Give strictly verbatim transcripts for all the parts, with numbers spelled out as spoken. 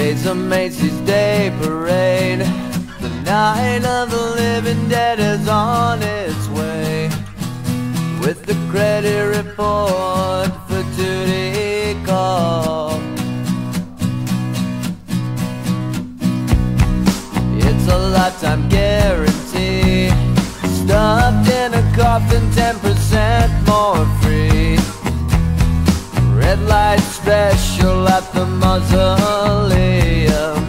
Days of Macy's Day Parade. The night of the living dead is on its way, with the credit report for duty call. It's a lifetime guarantee, stuffed in a coffin, ten percent more free. Red light special at the mausoleum.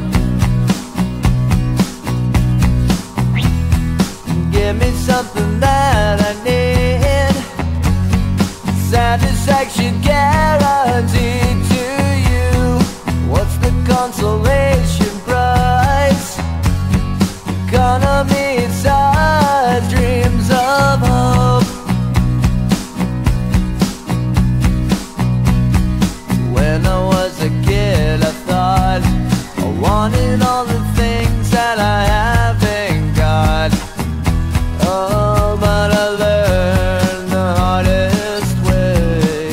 Give me something that I need, satisfaction guaranteed to you. What's the consolation price? Economy size, dreams of hope. When I was a kid, I thought I wanted all the things that I haven't got. Oh, but I learned the hardest way.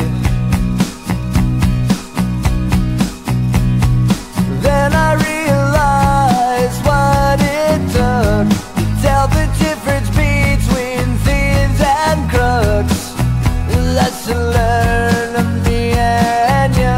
Then I realized what it took to tell the difference between thieves and crooks. Lesson learned of me and you.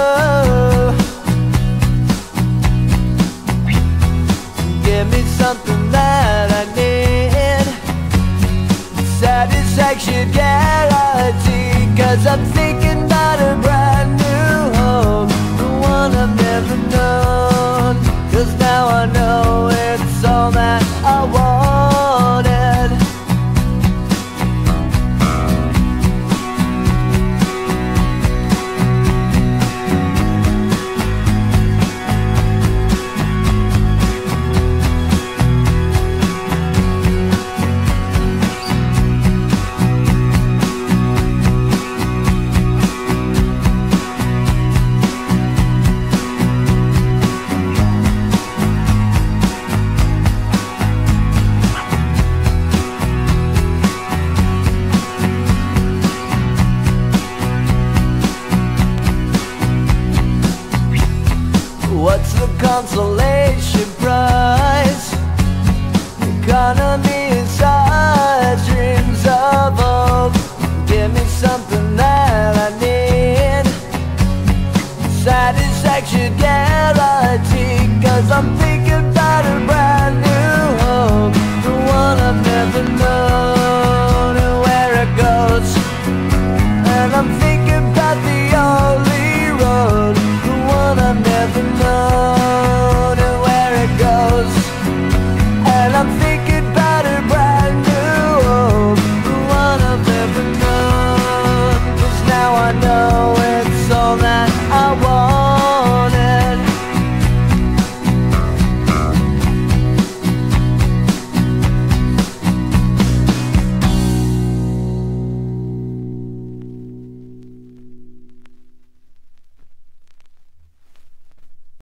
Give me something that I need, satisfaction guaranteed. Cause I'm thinking about a brand new home, the one I've never known. Cause now I know it's all that I wanted. What's the consolation price? Economy size, dreams of hope. Give me something that I need, satisfaction guaranteed. Cause I'm thinking about a brand new home, the one I've never known and where it goes. And I'm thinking about the only road, the one I've never known and where it goes. And I'm thinking about a brand new home, the one I've never known. Cause now I know